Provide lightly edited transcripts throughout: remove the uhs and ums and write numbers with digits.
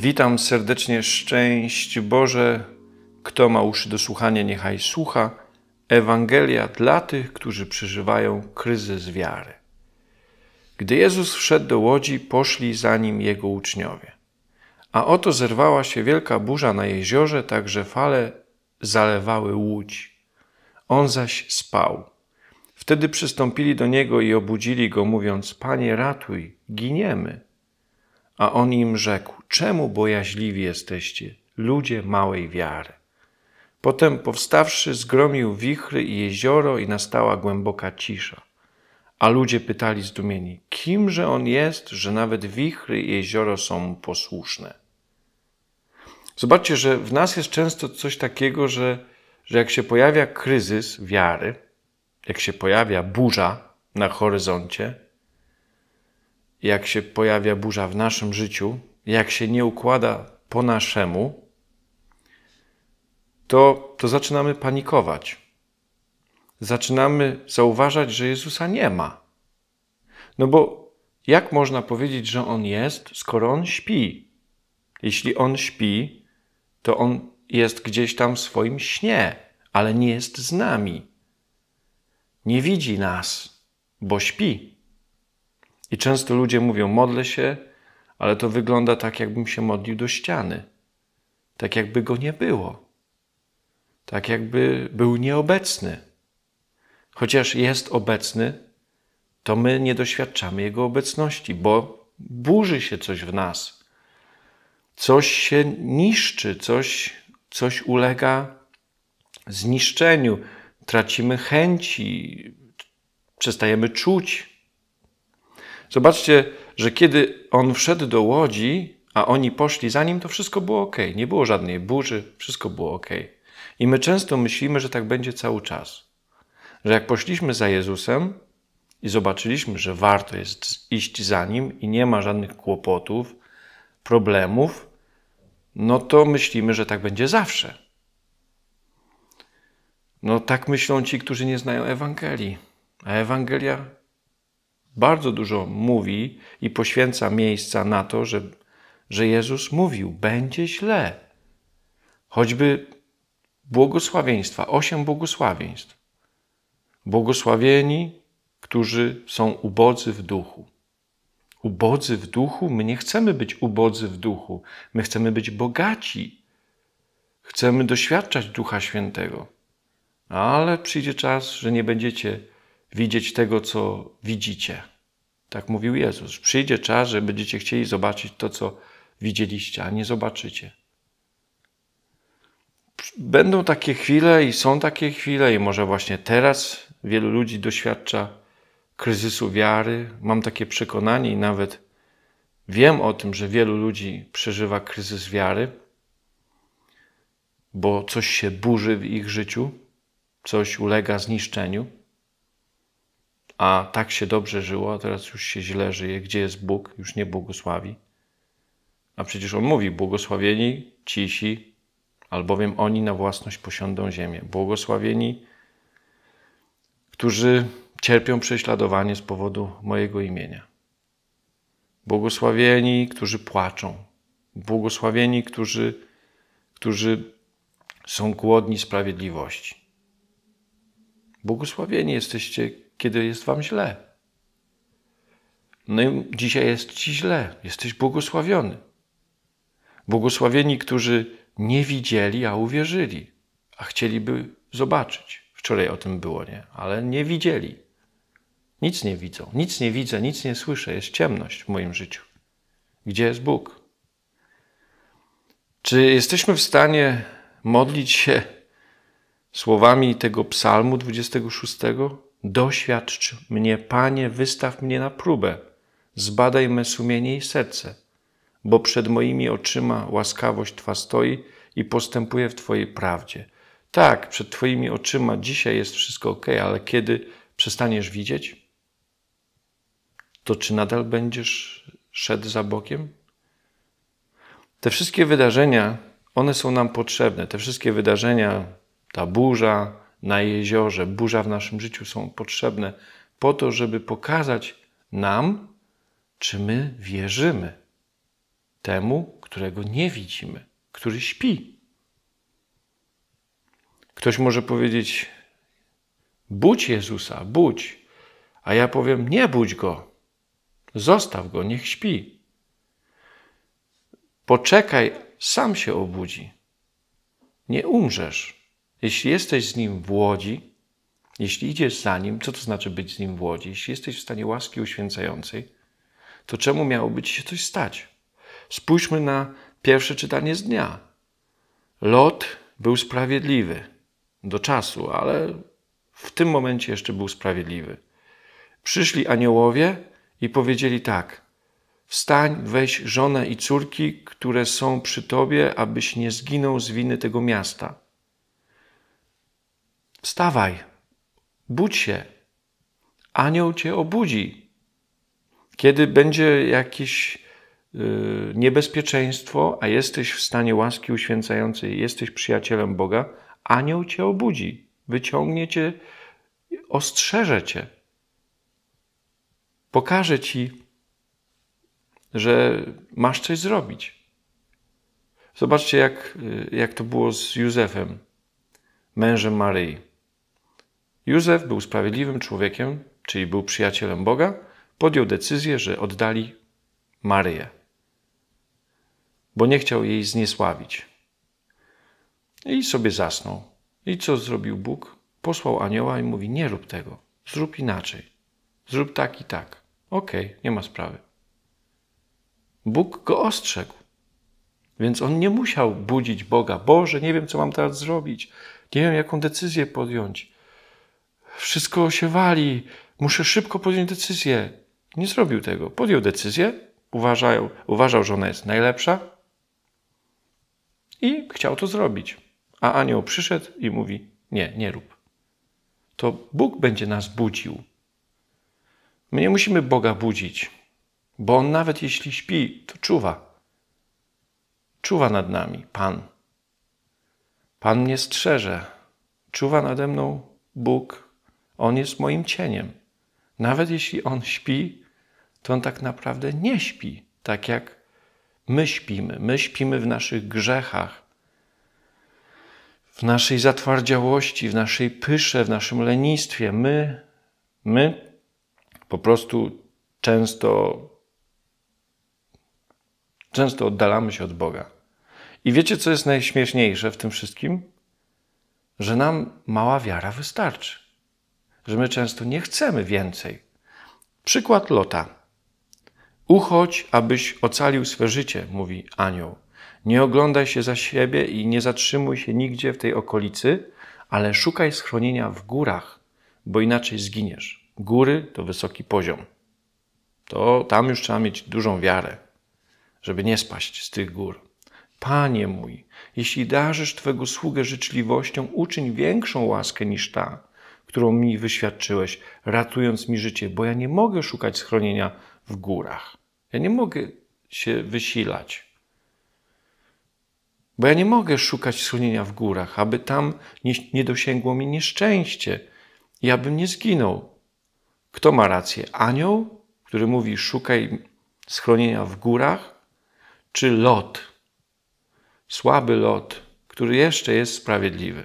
Witam serdecznie, szczęść Boże. Kto ma uszy do słuchania, niechaj słucha. Ewangelia dla tych, którzy przeżywają kryzys wiary. Gdy Jezus wszedł do łodzi, poszli za Nim Jego uczniowie. A oto zerwała się wielka burza na jeziorze, tak że fale zalewały łódź. On zaś spał. Wtedy przystąpili do Niego i obudzili Go, mówiąc: Panie, ratuj, giniemy. A On im rzekł: czemu bojaźliwi jesteście, ludzie małej wiary? Potem powstawszy, zgromił wichry i jezioro i nastała głęboka cisza. A ludzie pytali zdumieni: kimże On jest, że nawet wichry i jezioro są Mu posłuszne? Zobaczcie, że w nas jest często coś takiego, że jak się pojawia kryzys wiary, jak się pojawia burza na horyzoncie, jak się pojawia burza w naszym życiu, jak się nie układa po naszemu, to zaczynamy panikować. Zaczynamy zauważać, że Jezusa nie ma. No bo jak można powiedzieć, że On jest, skoro On śpi? Jeśli On śpi, to On jest gdzieś tam w swoim śnie, ale nie jest z nami. Nie widzi nas, bo śpi. I często ludzie mówią: modlę się, ale to wygląda tak, jakbym się modlił do ściany. Tak jakby Go nie było. Tak jakby był nieobecny. Chociaż jest obecny, to my nie doświadczamy Jego obecności, bo burzy się coś w nas. Coś się niszczy, coś ulega zniszczeniu. Tracimy chęci, przestajemy czuć. Zobaczcie, że kiedy On wszedł do łodzi, a oni poszli za Nim, to wszystko było ok. Nie było żadnej burzy, wszystko było ok. I my często myślimy, że tak będzie cały czas. Że jak poszliśmy za Jezusem i zobaczyliśmy, że warto jest iść za Nim i nie ma żadnych kłopotów, problemów, no to myślimy, że tak będzie zawsze. No tak myślą ci, którzy nie znają Ewangelii. A Ewangelia bardzo dużo mówi i poświęca miejsca na to, że Jezus mówił: będzie źle. Choćby błogosławieństwa, 8 błogosławieństw. Błogosławieni, którzy są ubodzy w duchu. Ubodzy w duchu? My nie chcemy być ubodzy w duchu. My chcemy być bogaci. Chcemy doświadczać Ducha Świętego. Ale przyjdzie czas, że nie będziecie widzieć tego, co widzicie. Tak mówił Jezus. Przyjdzie czas, że będziecie chcieli zobaczyć to, co widzieliście, a nie zobaczycie. Będą takie chwile i są takie chwile i może właśnie teraz wielu ludzi doświadcza kryzysu wiary. Mam takie przekonanie i nawet wiem o tym, że wielu ludzi przeżywa kryzys wiary, bo coś się burzy w ich życiu, coś ulega zniszczeniu, a tak się dobrze żyło, a teraz już się źle żyje. Gdzie jest Bóg? Już nie błogosławi. A przecież On mówi: błogosławieni cisi, albowiem oni na własność posiądą ziemię. Błogosławieni, którzy cierpią prześladowanie z powodu mojego imienia. Błogosławieni, którzy płaczą. Błogosławieni, którzy są głodni sprawiedliwości. Błogosławieni jesteście, kiedy jest wam źle. No i dzisiaj jest ci źle. Jesteś błogosławiony. Błogosławieni, którzy nie widzieli, a uwierzyli, a chcieliby zobaczyć. Wczoraj o tym było, nie? Ale nie widzieli. Nic nie widzą. Nic nie widzę, nic nie słyszę. Jest ciemność w moim życiu. Gdzie jest Bóg? Czy jesteśmy w stanie modlić się słowami tego psalmu 26? Doświadcz mnie, Panie, wystaw mnie na próbę. Zbadaj me sumienie i serce, bo przed moimi oczyma łaskawość Twa stoi i postępuje w Twojej prawdzie. Tak, przed Twoimi oczyma dzisiaj jest wszystko ok, ale kiedy przestaniesz widzieć, to czy nadal będziesz szedł za Bogiem? Te wszystkie wydarzenia, one są nam potrzebne. Te wszystkie wydarzenia, ta burza na jeziorze, burza w naszym życiu są potrzebne po to, żeby pokazać nam, czy my wierzymy temu, którego nie widzimy, który śpi. Ktoś może powiedzieć, budź Jezusa, budź. A ja powiem, nie budź Go. Zostaw Go, niech śpi. Poczekaj, sam się obudzi. Nie umrzesz. Jeśli jesteś z Nim w łodzi, jeśli idziesz za Nim, co to znaczy być z Nim w łodzi? Jeśli jesteś w stanie łaski uświęcającej, to czemu miałoby ci się coś stać? Spójrzmy na pierwsze czytanie z dnia. Lot był sprawiedliwy do czasu, ale w tym momencie jeszcze był sprawiedliwy. Przyszli aniołowie i powiedzieli tak: wstań, weź żonę i córki, które są przy tobie, abyś nie zginął z winy tego miasta. Wstawaj, budź się, anioł cię obudzi. Kiedy będzie jakieś niebezpieczeństwo, a jesteś w stanie łaski uświęcającej, jesteś przyjacielem Boga, anioł cię obudzi, wyciągnie cię, ostrzeże cię. Pokaże ci, że masz coś zrobić. Zobaczcie, jak to było z Józefem, mężem Maryi. Józef był sprawiedliwym człowiekiem, czyli był przyjacielem Boga, podjął decyzję, że oddali Maryję, bo nie chciał jej zniesławić. I sobie zasnął. I co zrobił Bóg? Posłał anioła i mówi, nie rób tego, zrób inaczej. Zrób tak i tak. Okej, nie ma sprawy. Bóg go ostrzegł. Więc on nie musiał budzić Boga. Boże, nie wiem, co mam teraz zrobić. Nie wiem, jaką decyzję podjąć. Wszystko się wali. Muszę szybko podjąć decyzję. Nie zrobił tego. Podjął decyzję. Uważał, że ona jest najlepsza. I chciał to zrobić. A anioł przyszedł i mówi, nie rób. To Bóg będzie nas budził. My nie musimy Boga budzić, bo On nawet jeśli śpi, to czuwa. Czuwa nad nami Pan. Pan mnie strzeże. Czuwa nade mną Bóg. On jest moim cieniem. Nawet jeśli On śpi, to On tak naprawdę nie śpi, tak jak my śpimy. My śpimy w naszych grzechach, w naszej zatwardziałości, w naszej pysze, w naszym lenistwie. My po prostu często oddalamy się od Boga. I wiecie, co jest najśmieszniejsze w tym wszystkim? Że nam mała wiara wystarczy. Że my często nie chcemy więcej. Przykład Lota. Uchodź, abyś ocalił swe życie, mówi anioł. Nie oglądaj się za siebie i nie zatrzymuj się nigdzie w tej okolicy, ale szukaj schronienia w górach, bo inaczej zginiesz. Góry to wysoki poziom. To tam już trzeba mieć dużą wiarę, żeby nie spaść z tych gór. Panie mój, jeśli darzysz Twego sługę życzliwością, uczyń większą łaskę niż ta, którą mi wyświadczyłeś, ratując mi życie, bo ja nie mogę szukać schronienia w górach. Ja nie mogę się wysilać. Bo ja nie mogę szukać schronienia w górach, aby tam nie dosięgło mi nieszczęście i abym nie zginął. Kto ma rację? Anioł, który mówi szukaj schronienia w górach, czy Lot? Słaby Lot, który jeszcze jest sprawiedliwy.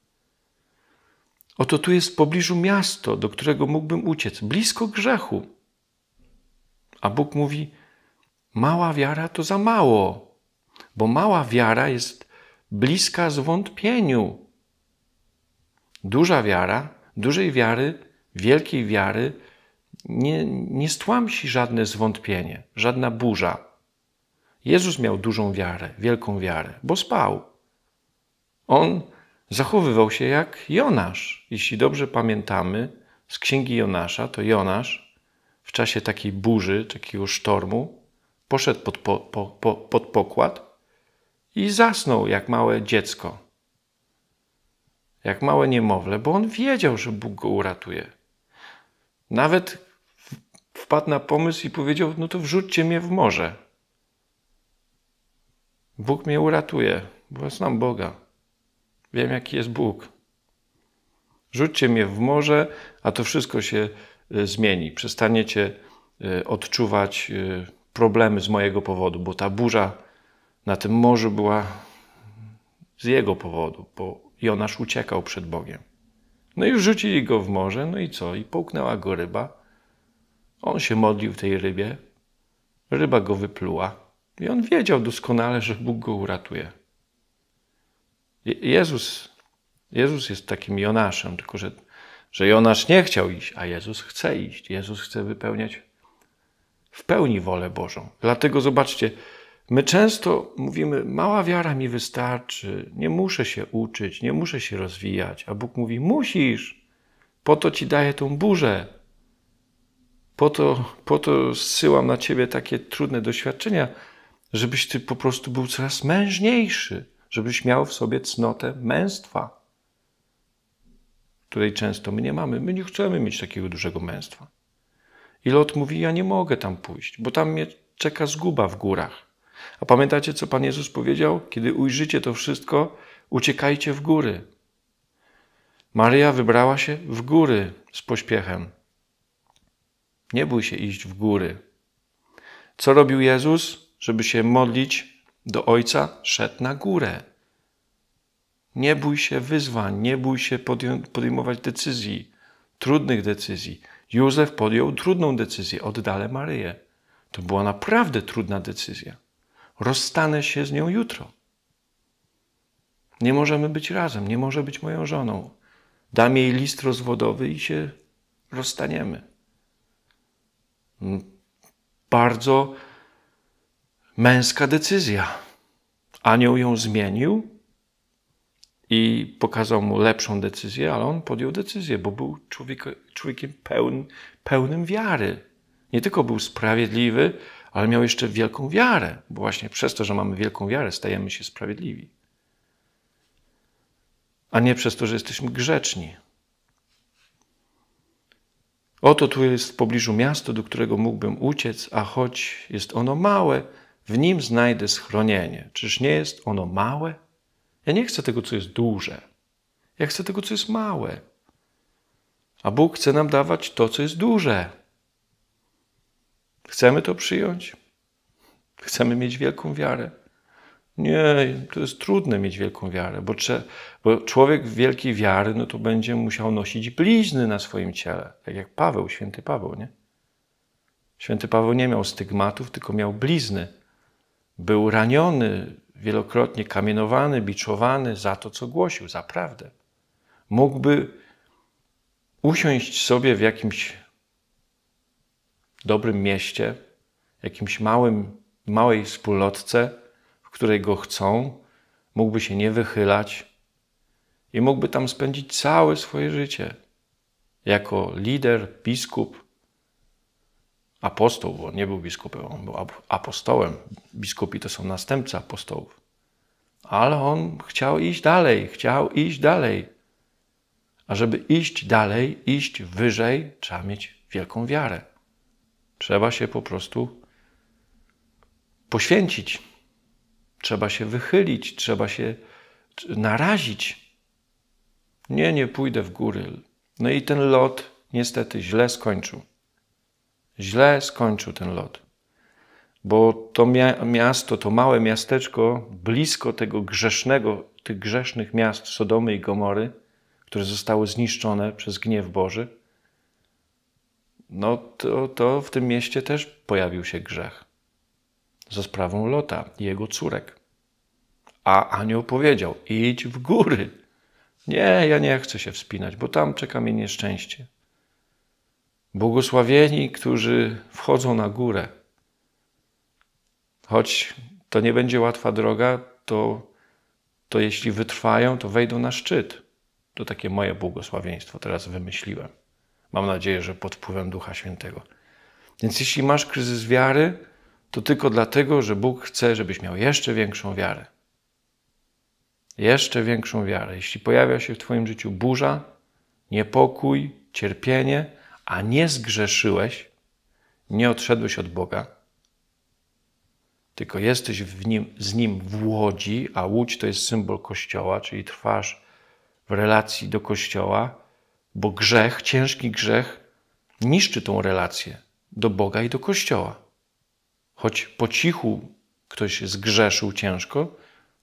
Oto tu jest w pobliżu miasto, do którego mógłbym uciec, blisko grzechu. A Bóg mówi, mała wiara to za mało, bo mała wiara jest bliska zwątpieniu. Duża wiara, dużej wiary, wielkiej wiary nie stłamsi żadne zwątpienie, żadna burza. Jezus miał dużą wiarę, wielką wiarę, bo spał. On zachowywał się jak Jonasz. Jeśli dobrze pamiętamy z księgi Jonasza, to Jonasz w czasie takiej burzy, takiego sztormu poszedł pod pokład i zasnął jak małe dziecko, jak małe niemowlę, bo on wiedział, że Bóg go uratuje. Nawet wpadł na pomysł i powiedział, no to wrzućcie mnie w morze. Bóg mnie uratuje, bo znam Boga. Wiem, jaki jest Bóg. Rzućcie mnie w morze, a to wszystko się zmieni. Przestaniecie odczuwać problemy z mojego powodu, bo ta burza na tym morzu była z jego powodu, bo Jonasz uciekał przed Bogiem. No i wrzucili go w morze, no i co? I połknęła go ryba. On się modlił w tej rybie, ryba go wypluła i on wiedział doskonale, że Bóg go uratuje. Jezus jest takim Jonaszem, tylko że Jonasz nie chciał iść, a Jezus chce iść. Jezus chce wypełniać w pełni wolę Bożą. Dlatego zobaczcie, my często mówimy, mała wiara mi wystarczy, nie muszę się uczyć, nie muszę się rozwijać, a Bóg mówi, musisz, po to ci daję tą burzę, po to zsyłam na ciebie takie trudne doświadczenia, żebyś ty po prostu był coraz mężniejszy, żebyś miał w sobie cnotę męstwa, której często my nie mamy. My nie chcemy mieć takiego dużego męstwa. I Lot mówi, ja nie mogę tam pójść, bo tam mnie czeka zguba w górach. A pamiętacie, co Pan Jezus powiedział? Kiedy ujrzycie to wszystko, uciekajcie w góry. Maryja wybrała się w góry z pośpiechem. Nie bój się iść w góry. Co robił Jezus? Żeby się modlić do Ojca, szedł na górę. Nie bój się wyzwań, nie bój się podejmować decyzji, trudnych decyzji. Józef podjął trudną decyzję, oddalę Maryję. To była naprawdę trudna decyzja. Rozstanę się z nią jutro. Nie możemy być razem, nie może być moją żoną. Dam jej list rozwodowy i się rozstaniemy. Bardzo męska decyzja. Anioł ją zmienił i pokazał mu lepszą decyzję, ale on podjął decyzję, bo był człowiekiem pełnym wiary. Nie tylko był sprawiedliwy, ale miał jeszcze wielką wiarę, bo właśnie przez to, że mamy wielką wiarę, stajemy się sprawiedliwi. A nie przez to, że jesteśmy grzeczni. Oto tu jest w pobliżu miasto, do którego mógłbym uciec, a choć jest ono małe, w nim znajdę schronienie. Czyż nie jest ono małe? Ja nie chcę tego, co jest duże. Ja chcę tego, co jest małe. A Bóg chce nam dawać to, co jest duże. Chcemy to przyjąć? Chcemy mieć wielką wiarę? Nie, to jest trudne mieć wielką wiarę, bo człowiek wielkiej wiary, no to będzie musiał nosić blizny na swoim ciele. Tak jak Paweł, święty Paweł, nie? Święty Paweł nie miał stygmatów, tylko miał blizny. Był raniony, wielokrotnie kamienowany, biczowany za to, co głosił, za prawdę. Mógłby usiąść sobie w jakimś dobrym mieście, jakimś małej wspólnotce, w której go chcą, mógłby się nie wychylać i mógłby tam spędzić całe swoje życie jako lider, biskup, apostoł, bo nie był biskupem, on był apostołem. Biskupi to są następcy apostołów. Ale on chciał iść dalej. A żeby iść dalej, iść wyżej, trzeba mieć wielką wiarę. Trzeba się po prostu poświęcić. Trzeba się wychylić, trzeba się narazić. Nie pójdę w góry. No i ten Lot niestety źle skończył. Źle skończył ten Lot. Bo to miasto, to małe miasteczko, blisko tych grzesznych miast Sodomy i Gomory, które zostały zniszczone przez gniew Boży, no to w tym mieście też pojawił się grzech. Za sprawą Lota i jego córek. A anioł powiedział, idź w góry. Nie, ja nie chcę się wspinać, bo tam czeka mnie nieszczęście. Błogosławieni, którzy wchodzą na górę. Choć to nie będzie łatwa droga, to jeśli wytrwają, to wejdą na szczyt. To takie moje błogosławieństwo teraz wymyśliłem. Mam nadzieję, że pod wpływem Ducha Świętego. Więc jeśli masz kryzys wiary, to tylko dlatego, że Bóg chce, żebyś miał jeszcze większą wiarę. Jeszcze większą wiarę. Jeśli pojawia się w twoim życiu burza, niepokój, cierpienie, a nie zgrzeszyłeś, nie odszedłeś od Boga, tylko jesteś z Nim w łodzi, a łódź to jest symbol Kościoła, czyli trwasz w relacji do Kościoła, bo grzech, ciężki grzech niszczy tą relację do Boga i do Kościoła. Choć po cichu ktoś zgrzeszył ciężko,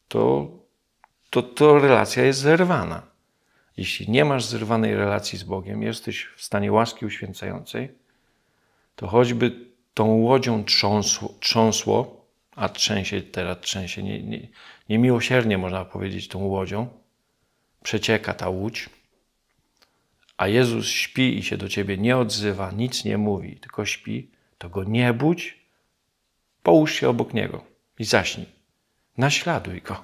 to relacja jest zerwana. Jeśli nie masz zerwanej relacji z Bogiem, jesteś w stanie łaski uświęcającej, to choćby tą łodzią trząsło, a trzęsie niemiłosiernie można powiedzieć tą łodzią, przecieka ta łódź, a Jezus śpi i się do ciebie nie odzywa, nic nie mówi, tylko śpi, to go nie budź, połóż się obok niego i zaśnij. Naśladuj go.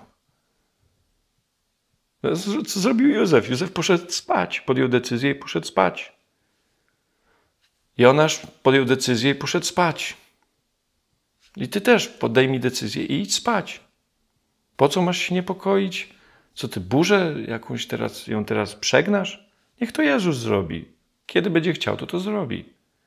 Co zrobił Józef? Józef poszedł spać, podjął decyzję i poszedł spać. Jonasz podjął decyzję i poszedł spać. I ty też podejmij decyzję i idź spać. Po co masz się niepokoić? Co ty, burzę jakąś teraz przegnasz? Niech to Jezus zrobi. Kiedy będzie chciał, to zrobi.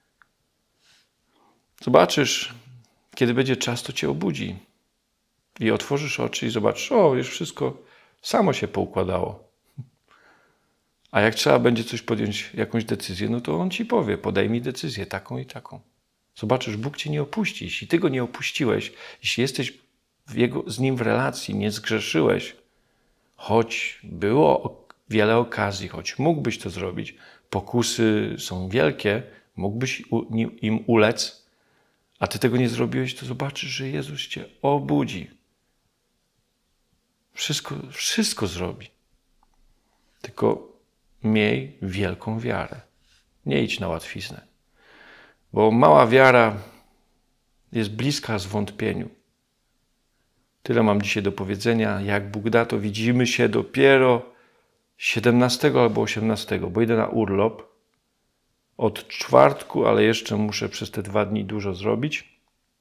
Zobaczysz, kiedy będzie czas, to cię obudzi. I otworzysz oczy i zobaczysz, już wszystko samo się poukładało. A jak trzeba będzie coś podjąć, jakąś decyzję, no to On ci powie, podejmij decyzję taką i taką. Zobaczysz, Bóg cię nie opuści. Jeśli ty Go nie opuściłeś, jeśli jesteś z Nim w relacji, nie zgrzeszyłeś, choć było wiele okazji, choć mógłbyś to zrobić, pokusy są wielkie, mógłbyś im ulec, a ty tego nie zrobiłeś, to zobaczysz, że Jezus cię obudzi. Wszystko zrobi. Tylko miej wielką wiarę. Nie idź na łatwiznę. Bo mała wiara jest bliska zwątpieniu. Tyle mam dzisiaj do powiedzenia. Jak Bóg da, to widzimy się dopiero 17 albo 18, bo idę na urlop od czwartku, ale jeszcze muszę przez te 2 dni dużo zrobić.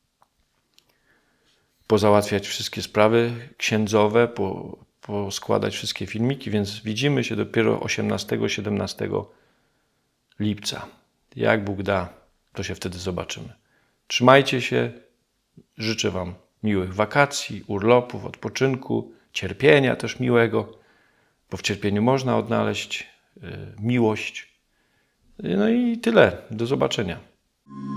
Pozałatwiać wszystkie sprawy księdzowe, poskładać wszystkie filmiki, więc widzimy się dopiero 18-17 lipca. Jak Bóg da, to się wtedy zobaczymy. Trzymajcie się. Życzę Wam miłych wakacji, urlopów, odpoczynku, cierpienia też miłego, bo w cierpieniu można odnaleźć miłość. No i tyle. Do zobaczenia.